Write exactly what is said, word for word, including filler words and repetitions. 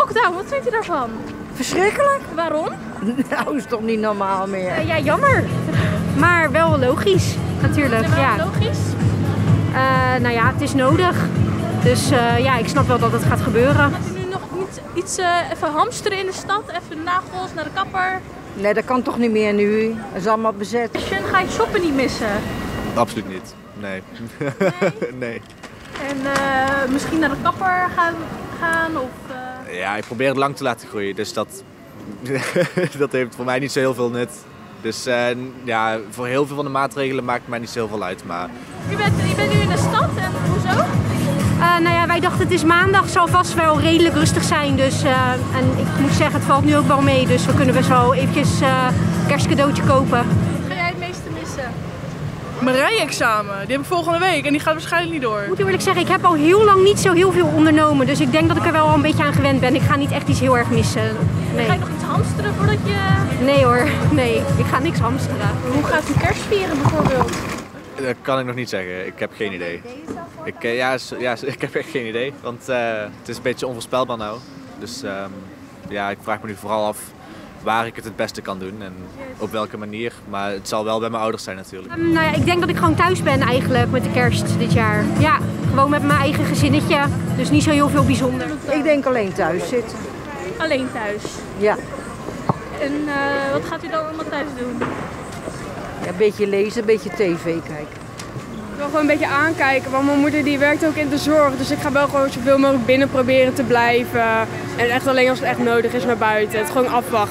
lockdown, wat vindt u daarvan? Verschrikkelijk? Waarom? Nou, is toch niet normaal meer. Uh, ja, jammer. Maar wel logisch, natuurlijk. Wel ja. logisch? Uh, nou ja, het is nodig. Dus uh, ja, ik snap wel dat het gaat gebeuren. Gaat u nu nog niet iets uh, even hamsteren in de stad? Even nagels, naar de kapper? Nee, dat kan toch niet meer nu? Dat is allemaal bezet. Ga je shoppen niet missen? Absoluut niet. Nee. Nee? Nee. En uh, misschien naar de kapper gaan? gaan of, uh... Ja, ik probeer het lang te laten groeien. Dus dat, dat heeft voor mij niet zo heel veel nut. Dus uh, ja, voor heel veel van de maatregelen maakt het mij niet zo heel veel uit. Maar... U, bent, u bent nu in de stad en hoezo? Uh, nou ja, wij dachten het is maandag, zal vast wel redelijk rustig zijn. Dus, uh, en ik moet zeggen, het valt nu ook wel mee. Dus we kunnen best wel eventjes uh, een kerstcadeautje kopen. Wat ga jij het meeste missen? Mijn rijexamen, die heb ik volgende week en die gaat waarschijnlijk niet door. Ik moet eerlijk zeggen, ik heb al heel lang niet zo heel veel ondernomen. Dus ik denk dat ik er wel al een beetje aan gewend ben. Ik ga niet echt iets heel erg missen. Nee. Ga je nog iets hamsteren voordat je... Nee hoor, nee. Ik ga niks hamsteren. Hoe gaat u kerst vieren bijvoorbeeld? Dat kan ik nog niet zeggen. Ik heb geen idee. Ik, uh, ja, ja, ik heb echt geen idee. Want uh, het is een beetje onvoorspelbaar nou. Dus um, ja, ik vraag me nu vooral af waar ik het het beste kan doen en op welke manier. Maar het zal wel bij mijn ouders zijn natuurlijk. Um, nou ja, ik denk dat ik gewoon thuis ben eigenlijk met de kerst dit jaar. Ja, gewoon met mijn eigen gezinnetje. Dus niet zo heel veel bijzonder. Ik denk alleen thuis zitten. Alleen thuis? Ja. En uh, wat gaat u dan allemaal thuis doen? Ja, een beetje lezen, een beetje tv kijken. Ik wil gewoon een beetje aankijken, want mijn moeder die werkt ook in de zorg. Dus ik ga wel gewoon zoveel mogelijk binnen proberen te blijven. En echt alleen als het echt nodig is naar buiten. Het gewoon afwachten.